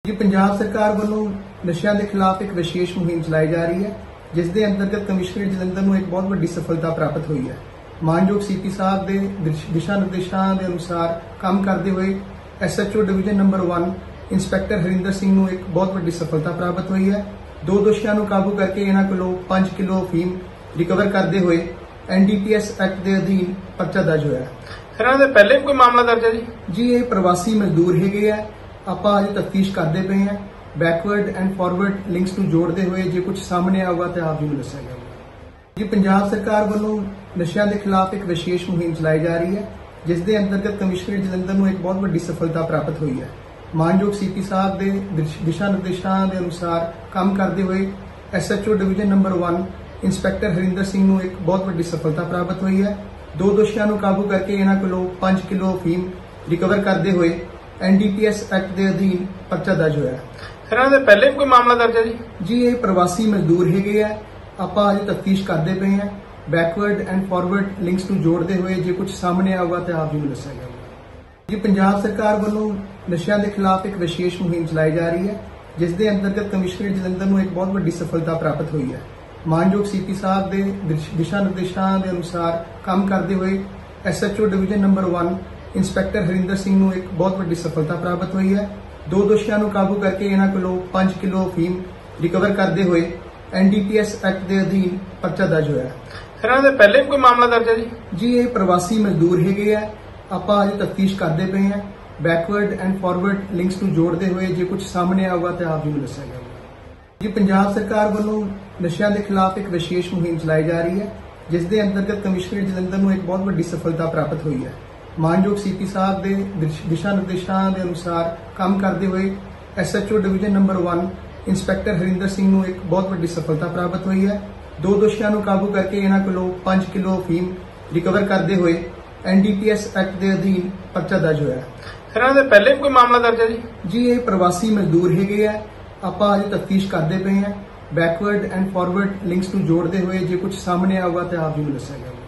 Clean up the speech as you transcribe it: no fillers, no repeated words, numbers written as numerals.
जी पंजाब सरकार वालों नशिਆਂ ਦੇ खिलाफ एक विशेष मुहिम चलाई जा रही है, जिस दे अंतर्गत कमिश्नरेट जलंधर ਨੂੰ एक बहुत बड़ी सफलता प्राप्त हुई है। मानयोग सीपी साहब के दिशा निर्देशों के अनुसार काम करते हुए SHO division number 1 inspector Harinder Singh ਨੂੰ एक बहुत बड़ी सफलता प्राप्त हुई है। दो दोषियों को काबू करके इन्हों को 5 किलो अफीम रिकवर करते हुए NDPS एक्ट के अधीन परचा दर्ज होया। फिर पहले भी कोई मामला दर्ज है जी ये प्रवासी मजदूर है। ਆਪਾਂ अजे तफ्तीश करते पे हैं। बैकवर्ड एंड फॉरवर्ड लिंक्स ਨੂੰ जोड़ते हुए जो कुछ सामने आऊगा तो आप जी दस्या जाएगा। जी पंजाब सरकार वालों नशिਆਂ ਦੇ खिलाफ एक विशेष मुहिम चलाई जा रही है, जिस दे अंतर्गत कमिश्नरेट जलंधर ਨੂੰ एक बहुत बड़ी सफलता प्राप्त हुई है। मानयोग सीपी साहब के दिशा निर्देशों के अनुसार काम करते हुए SHO division number 1 inspector Harinder Singh ਨੂੰ एक बहुत बड़ी सफलता प्राप्त हुई है। दो दोषियों को काबू करके इन्हों को 5 किलो अफीम रिकवर करते हुए NDPS एक्ट के अधीन परचा दर्ज होया। फिर पहले भी कोई मामला दर्ज है जी ये प्रवासी मजदूर है। ਆਪਾਂ अजे तफ्तीश करते पे हैं। बैकवर्ड एंड फॉरवर्ड लिंक्स ਨੂੰ जोड़ते हुए जो कुछ सामने आऊगा तो आप जी दस्या जाएगा। जी पंजाब सरकार वालों नशिਆਂ ਦੇ खिलाफ एक विशेष मुहिम चलाई जा रही है, जिस दे अंतर्गत कमिश्नरेट जलंधर ਨੂੰ एक बहुत बड़ी सफलता प्राप्त हुई है। मानयोग सीपी साहब के दिशा निर्देशों के अनुसार काम करते हुए SHO division number 1 inspector Harinder Singh ਨੂੰ एक बहुत बड़ी सफलता प्राप्त हुई है। दो दोषियों को काबू करके इन्हों को 5 किलो अफीम रिकवर करते हुए NDPS एक्ट के अधीन परचा दर्ज होया। फिर पहले भी कोई मामला दर्ज है जी ये प्रवासी मजदूर है। ਆਪਾਂ अजे तफ्तीश करते पे हैं। बैकवर्ड एंड फॉरवर्ड लिंक्स ਨੂੰ जोड़ते हुए जो कुछ सामने आऊगा तो आप जी दस्या जाएगा। जी पंजाब सरकार वालों नशिਆਂ ਦੇ खिलाफ एक विशेष मुहिम चलाई जा रही है, जिस दे अंतर्गत कमिश्नरेट जलंधर ਨੂੰ एक बहुत बड़ी सफलता प्राप्त हुई है। मानयोग सीपी साहब के दिशा निर्देशों के अनुसार काम करते हुए SHO division number 1 inspector Harinder Singh ਨੂੰ एक बहुत बड़ी सफलता प्राप्त हुई है। दो दोषियों को काबू करके इन्हों को 5 किलो अफीम रिकवर करते हुए NDPS एक्ट के अधीन परचा दर्ज होया। फिर पहले भी कोई मामला दर्ज है जी ये प्रवासी मजदूर है। ਆਪਾਂ अजे तफ्तीश करते पे हैं। बैकवर्ड एंड फॉरवर्ड लिंक्स ਨੂੰ जोड़ते हुए जो कुछ सामने आऊगा तो आप जी दस्या जाएगा।